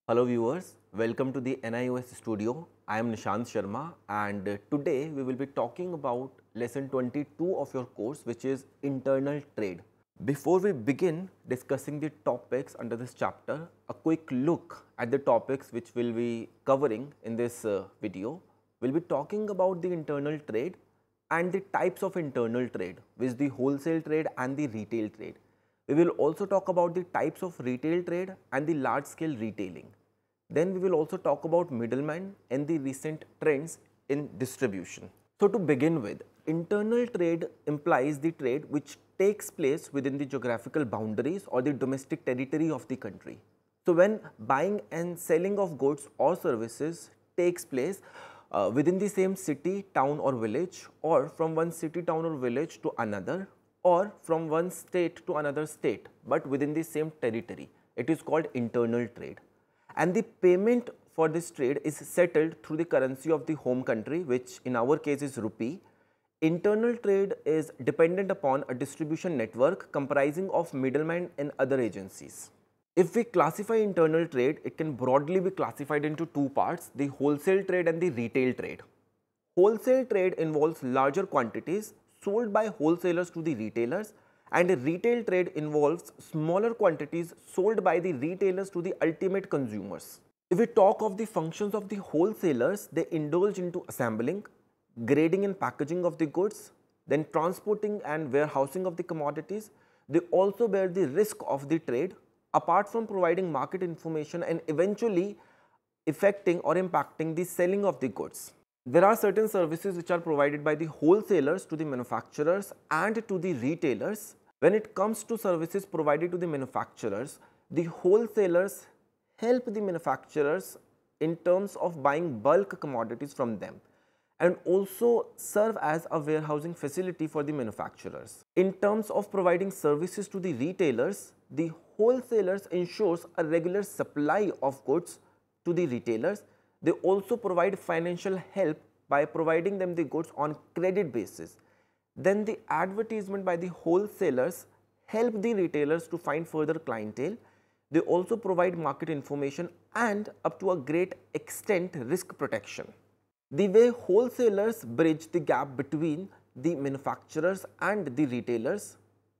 Hello viewers, welcome to the NIOS studio. I am Nishant Sharma and today we will be talking about lesson 22 of your course, which is internal trade. Before we begin discussing the topics under this chapter, a quick look at the topics which we'll be covering in this video. We'll be talking about the internal trade and the types of internal trade, which is the wholesale trade and the retail trade. We will also talk about the types of retail trade and the large scale retailing. Then we will also talk about middlemen and the recent trends in distribution. So to begin with, internal trade implies the trade which takes place within the geographical boundaries or the domestic territory of the country. So when buying and selling of goods or services takes place within the same city, town or village, or from one city, town or village to another, or from one state to another state, but within the same territory, it is called internal trade. And the payment for this trade is settled through the currency of the home country, which in our case is rupee. Internal trade is dependent upon a distribution network comprising of middlemen and other agencies. If we classify internal trade, it can broadly be classified into two parts, the wholesale trade and the retail trade. Wholesale trade involves larger quantities sold by wholesalers to the retailers, and retail trade involves smaller quantities sold by the retailers to the ultimate consumers. If we talk of the functions of the wholesalers, they indulge into assembling, grading and packaging of the goods, then transporting and warehousing of the commodities. They also bear the risk of the trade, apart from providing market information and eventually affecting or impacting the selling of the goods. There are certain services which are provided by the wholesalers to the manufacturers and to the retailers. When it comes to services provided to the manufacturers, the wholesalers help the manufacturers in terms of buying bulk commodities from them and also serve as a warehousing facility for the manufacturers. In terms of providing services to the retailers, the wholesalers ensures a regular supply of goods to the retailers. They also provide financial help by providing them the goods on credit basis. Then the advertisement by the wholesalers help the retailers to find further clientele. They also provide market information and up to a great extent risk protection. The way wholesalers bridge the gap between the manufacturers and the retailers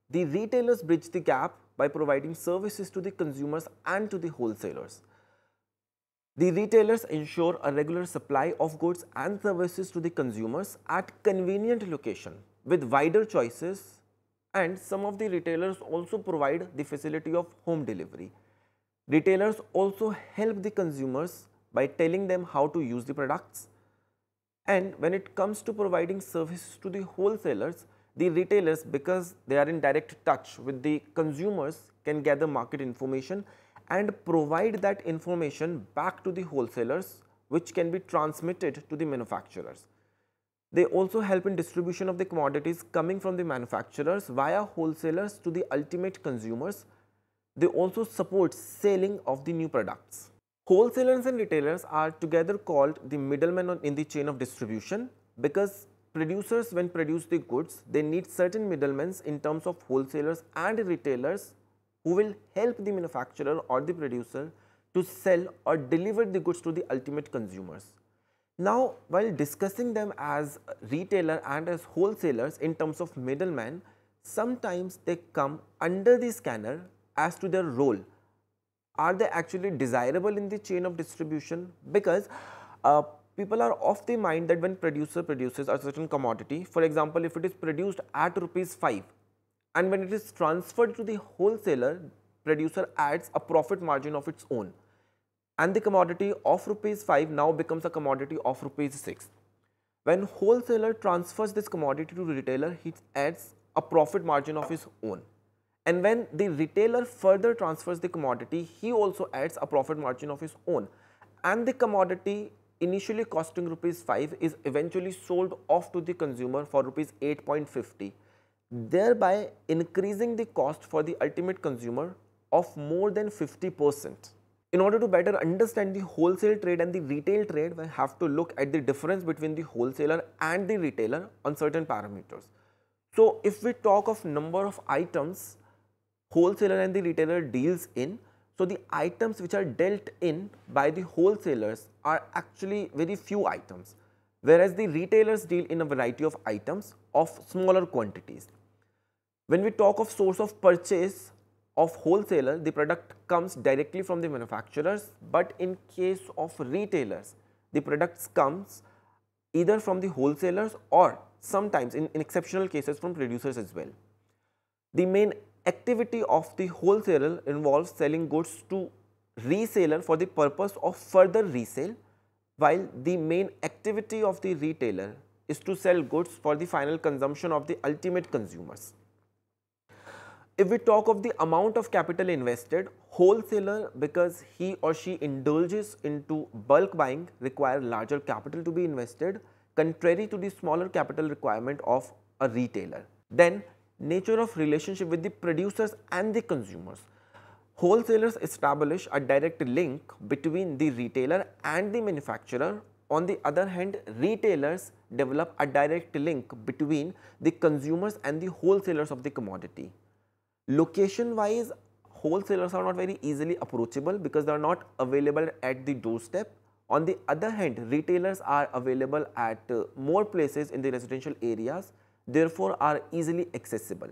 bridge the gap by providing services to the consumers and to the wholesalers. The retailers ensure a regular supply of goods and services to the consumers at convenient location with wider choices, and some of the retailers also provide the facility of home delivery. Retailers also help the consumers by telling them how to use the products. And when it comes to providing services to the wholesalers, the retailers, because they are in direct touch with the consumers, can gather market information and provide that information back to the wholesalers, which can be transmitted to the manufacturers. They also help in distribution of the commodities coming from the manufacturers via wholesalers to the ultimate consumers. They also support selling of the new products. Wholesalers and retailers are together called the middlemen in the chain of distribution, because producers, when produce the goods, they need certain middlemen in terms of wholesalers and retailers who will help the manufacturer or the producer to sell or deliver the goods to the ultimate consumers. Now, while discussing them as retailer and as wholesalers in terms of middlemen, sometimes they come under the scanner as to their role. Are they actually desirable in the chain of distribution? Because people are of the mind that when producer produces a certain commodity, for example, if it is produced at rupees 5, and when it is transferred to the wholesaler, producer adds a profit margin of its own, and the commodity of rupees 5 now becomes a commodity of rupees 6. When wholesaler transfers this commodity to the retailer, he adds a profit margin of his own. And when the retailer further transfers the commodity, he also adds a profit margin of his own. And the commodity initially costing rupees 5 is eventually sold off to the consumer for rupees 8.50, thereby increasing the cost for the ultimate consumer of more than 50%. In order to better understand the wholesale trade and the retail trade, we have to look at the difference between the wholesaler and the retailer on certain parameters. So if we talk of number of items wholesaler and the retailer deals in, So the items which are dealt in by the wholesalers are actually very few items, whereas the retailers deal in a variety of items of smaller quantities. When we talk of source of purchase of wholesaler, the product comes directly from the manufacturers, but in case of retailers, the products comes either from the wholesalers or sometimes in exceptional cases from producers as well. The main activity of the wholesaler involves selling goods to reseller for the purpose of further resale, while the main activity of the retailer is to sell goods for the final consumption of the ultimate consumers. If we talk of the amount of capital invested, wholesaler, because he or she indulges into bulk buying, require larger capital to be invested, contrary to the smaller capital requirement of a retailer. Then nature of relationship with the producers and the consumers. Wholesalers establish a direct link between the retailer and the manufacturer. On the other hand, retailers develop a direct link between the consumers and the wholesalers of the commodity. Location wise, wholesalers are not very easily approachable because they are not available at the doorstep. On the other hand, retailers are available at more places in the residential areas, therefore are easily accessible.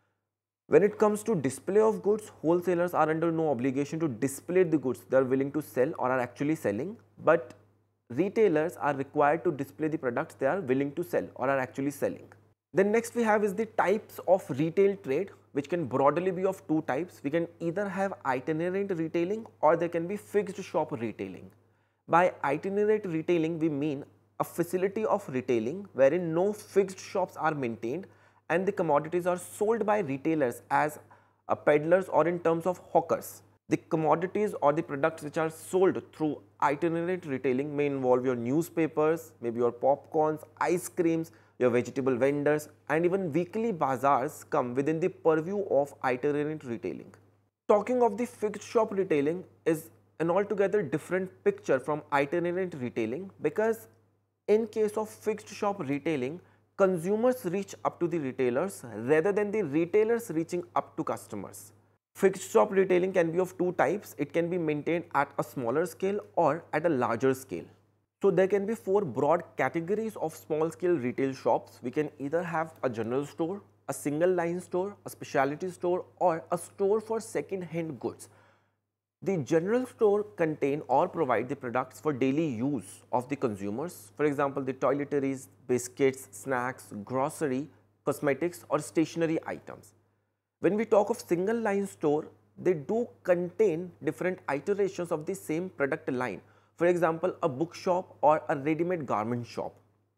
When it comes to display of goods, wholesalers are under no obligation to display the goods they are willing to sell or are actually selling, but retailers are required to display the products they are willing to sell or are actually selling. Then next we have is the types of retail trade, which can broadly be of two types. We can either have itinerant retailing or there can be fixed shop retailing. By itinerant retailing, we mean a facility of retailing wherein no fixed shops are maintained and the commodities are sold by retailers as peddlers or in terms of hawkers. The commodities or the products which are sold through itinerant retailing may involve your newspapers, maybe your popcorns, ice creams, your vegetable vendors, and even weekly bazaars come within the purview of itinerant retailing. Talking of the fixed shop retailing is an altogether different picture from itinerant retailing, because in case of fixed shop retailing, consumers reach up to the retailers rather than the retailers reaching up to customers. Fixed shop retailing can be of two types. It can be maintained at a smaller scale or at a larger scale. So there can be four broad categories of small scale retail shops. We can either have a general store, a single line store, a specialty store, or a store for second hand goods. The general store contain or provide the products for daily use of the consumers. For example, the toiletries, biscuits, snacks, grocery, cosmetics or stationery items. When we talk of single line store, they do contain different iterations of the same product line. For example, a bookshop or a ready-made garment shop.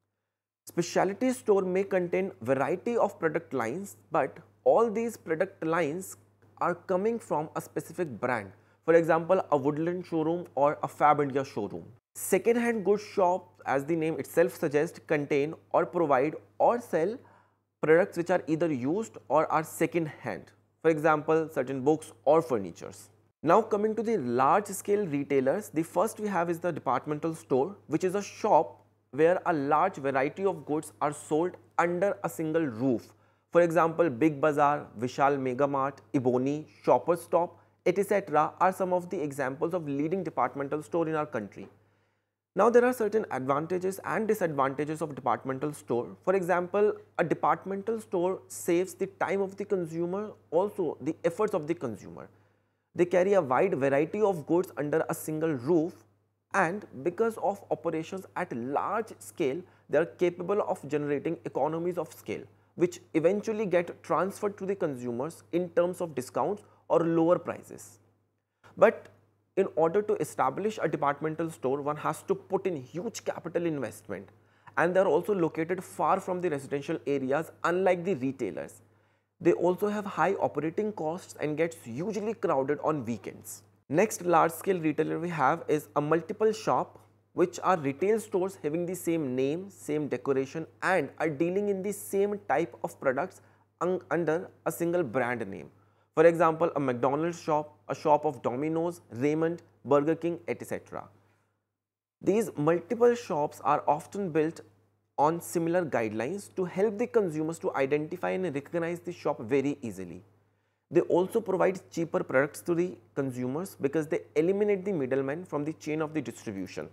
Specialty store may contain variety of product lines, but all these product lines are coming from a specific brand. For example, a Woodland showroom or a Fab India showroom. Second-hand goods shop, as the name itself suggests, contain or provide or sell products which are either used or are second-hand. For example, certain books or furnitures. Now coming to the large scale retailers, the first we have is the departmental store, which is a shop where a large variety of goods are sold under a single roof. For example, Big Bazaar, Vishal Mega Mart, Ebony, Shoppers Stop, etc. are some of the examples of leading departmental store in our country. Now there are certain advantages and disadvantages of departmental store. For example, a departmental store saves the time of the consumer, also the efforts of the consumer. They carry a wide variety of goods under a single roof, and because of operations at large scale, they are capable of generating economies of scale, which eventually get transferred to the consumers in terms of discounts or lower prices. But in order to establish a departmental store, one has to put in huge capital investment, and they are also located far from the residential areas, unlike the retailers. They also have high operating costs and gets hugely crowded on weekends. Next large scale retailer we have is a multiple shop, which are retail stores having the same name, same decoration, and are dealing in the same type of products under a single brand name. For example, a McDonald's shop, a shop of Domino's, Raymond, Burger King, etc. These multiple shops are often built on similar guidelines to help the consumers to identify and recognize the shop very easily. They also provide cheaper products to the consumers because they eliminate the middlemen from the chain of the distribution.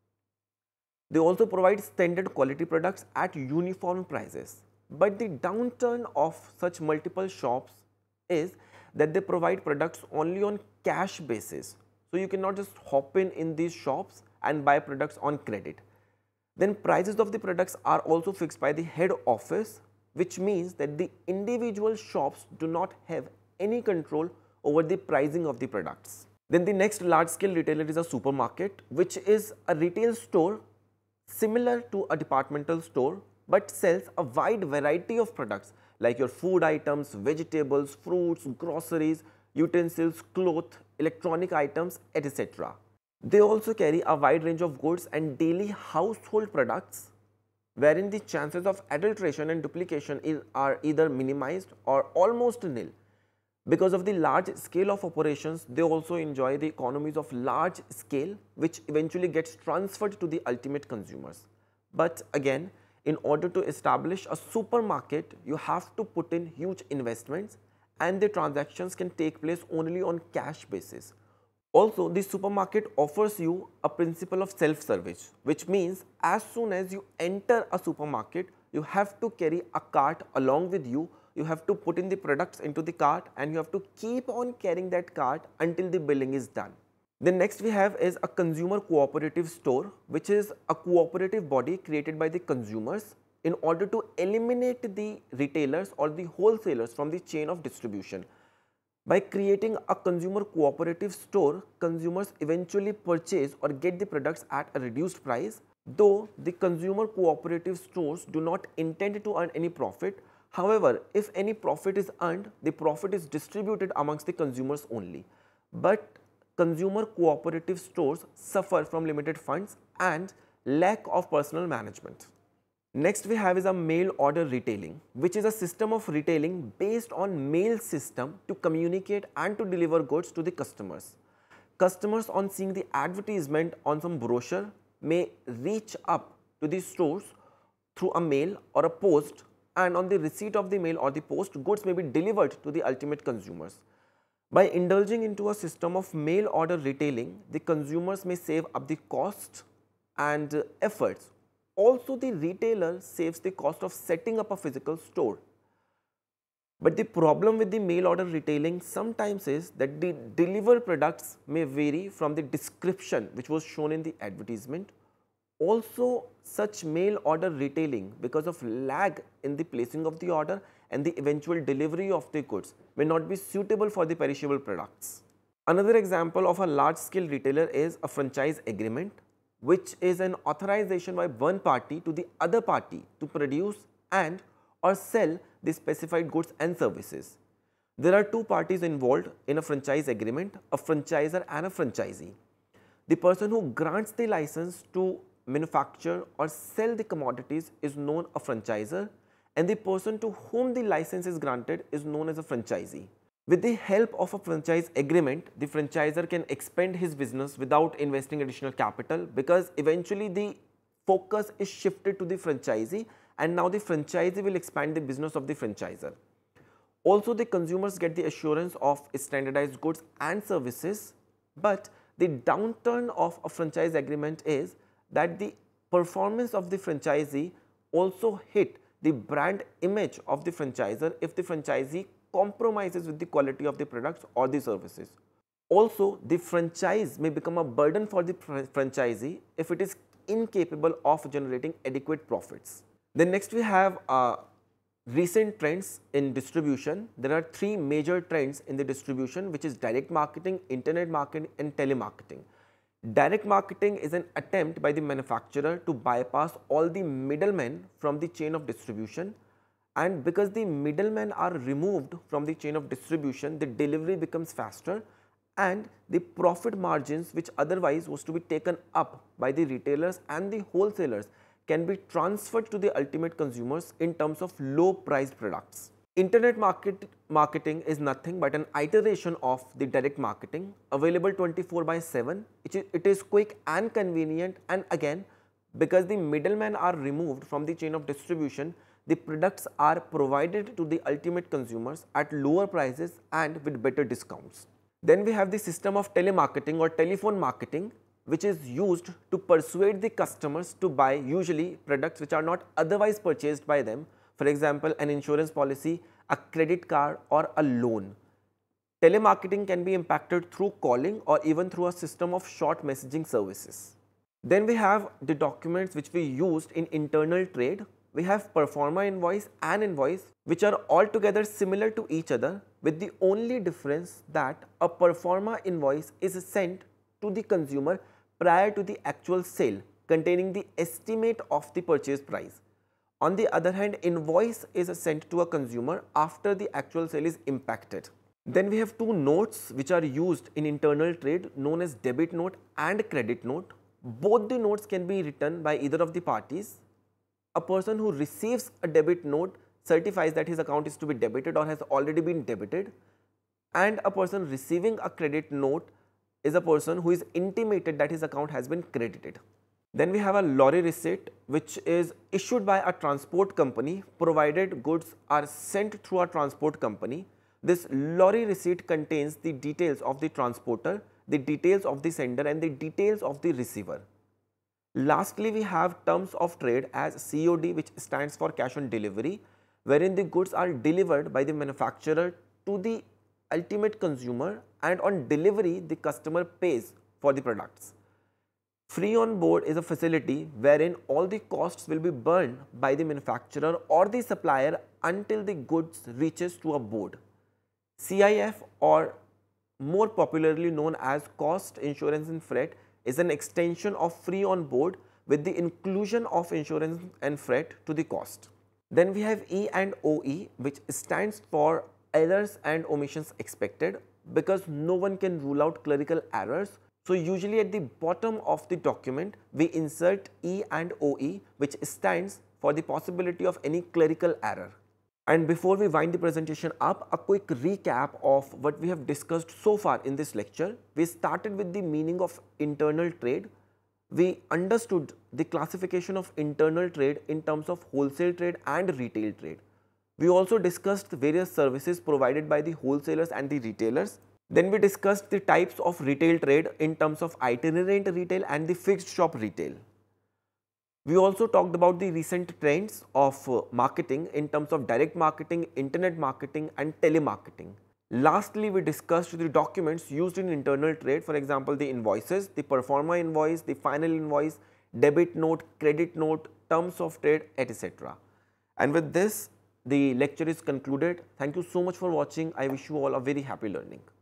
They also provide standard quality products at uniform prices. But the downturn of such multiple shops is that they provide products only on cash basis. So you cannot just hop in these shops and buy products on credit. Then prices of the products are also fixed by the head office, which means that the individual shops do not have any control over the pricing of the products. Then the next large scale retailer is a supermarket, which is a retail store similar to a departmental store but sells a wide variety of products like your food items, vegetables, fruits, groceries, utensils, clothes, electronic items, etc. They also carry a wide range of goods and daily household products wherein the chances of adulteration and duplication are either minimized or almost nil. Because of the large scale of operations, they also enjoy the economies of large scale, which eventually gets transferred to the ultimate consumers. But again, in order to establish a supermarket, you have to put in huge investments and the transactions can take place only on cash basis. Also, the supermarket offers you a principle of self-service, which means as soon as you enter a supermarket, you have to carry a cart along with you. You have to put in the products into the cart and you have to keep on carrying that cart until the billing is done. The next we have is a consumer cooperative store, which is a cooperative body created by the consumers in order to eliminate the retailers or the wholesalers from the chain of distribution. By creating a consumer cooperative store, consumers eventually purchase or get the products at a reduced price, though the consumer cooperative stores do not intend to earn any profit. However, if any profit is earned, the profit is distributed amongst the consumers only. But consumer cooperative stores suffer from limited funds and lack of personal management. Next we have is a mail order retailing, which is a system of retailing based on mail system to communicate and to deliver goods to the customers. Customers on seeing the advertisement on some brochure may reach up to the stores through a mail or a post, and on the receipt of the mail or the post, goods may be delivered to the ultimate consumers. By indulging into a system of mail order retailing, the consumers may save up the cost and efforts. Also, the retailer saves the cost of setting up a physical store. But the problem with the mail order retailing sometimes is that the delivered products may vary from the description which was shown in the advertisement. Also, such mail order retailing, because of lag in the placing of the order and the eventual delivery of the goods, may not be suitable for the perishable products. Another example of a large scale retailer is a franchise agreement, which is an authorization by one party to the other party to produce and or sell the specified goods and services. There are two parties involved in a franchise agreement, a franchisor and a franchisee. The person who grants the license to manufacture or sell the commodities is known a franchisor, and the person to whom the license is granted is known as a franchisee. With the help of a franchise agreement, the franchisor can expand his business without investing additional capital, because eventually the focus is shifted to the franchisee and now the franchisee will expand the business of the franchisor. Also, the consumers get the assurance of standardized goods and services, but the downturn of a franchise agreement is that the performance of the franchisee also hit the brand image of the franchisor if the franchisee compromises with the quality of the products or the services. Also, the franchise may become a burden for the franchisee if it is incapable of generating adequate profits. Then next we have recent trends in distribution. There are three major trends in the distribution, which is direct marketing, internet marketing and telemarketing. Direct marketing is an attempt by the manufacturer to bypass all the middlemen from the chain of distribution, and because the middlemen are removed from the chain of distribution, the delivery becomes faster and the profit margins which otherwise was to be taken up by the retailers and the wholesalers can be transferred to the ultimate consumers in terms of low priced products. Internet marketing is nothing but an iteration of the direct marketing, available 24/7. It is quick and convenient, and again, because the middlemen are removed from the chain of distribution, the products are provided to the ultimate consumers at lower prices and with better discounts. Then we have the system of telemarketing or telephone marketing, which is used to persuade the customers to buy usually products which are not otherwise purchased by them. For example, an insurance policy, a credit card or a loan. Telemarketing can be impacted through calling or even through a system of short messaging services. Then we have the documents which we used in internal trade. We have performa invoice and invoice, which are altogether similar to each other, with the only difference that a performa invoice is sent to the consumer prior to the actual sale, containing the estimate of the purchase price. On the other hand, invoice is sent to a consumer after the actual sale is impacted. Then we have two notes which are used in internal trade, known as debit note and credit note. Both the notes can be written by either of the parties. A person who receives a debit note certifies that his account is to be debited or has already been debited, and a person receiving a credit note is a person who is intimated that his account has been credited. Then we have a lorry receipt, which is issued by a transport company provided goods are sent through a transport company. This lorry receipt contains the details of the transporter, the details of the sender and the details of the receiver. Lastly, we have terms of trade as COD, which stands for cash on delivery, wherein the goods are delivered by the manufacturer to the ultimate consumer, and on delivery the customer pays for the products. Free on board is a facility wherein all the costs will be borne by the manufacturer or the supplier until the goods reaches to a board. CIF, or more popularly known as cost, insurance and freight, is an extension of free on board with the inclusion of insurance and freight to the cost. Then we have E and OE, which stands for errors and omissions expected, because no one can rule out clerical errors. So usually at the bottom of the document we insert E and OE, which stands for the possibility of any clerical error. And before we wind the presentation up, a quick recap of what we have discussed so far in this lecture. We started with the meaning of internal trade. We understood the classification of internal trade in terms of wholesale trade and retail trade. We also discussed various services provided by the wholesalers and the retailers. Then we discussed the types of retail trade in terms of itinerant retail and the fixed shop retail. We also talked about the recent trends of marketing in terms of direct marketing, internet marketing and telemarketing. Lastly, we discussed the documents used in internal trade, for example, the invoices, the performa invoice, the final invoice, debit note, credit note, terms of trade, etc. And with this, the lecture is concluded. Thank you so much for watching. I wish you all a very happy learning.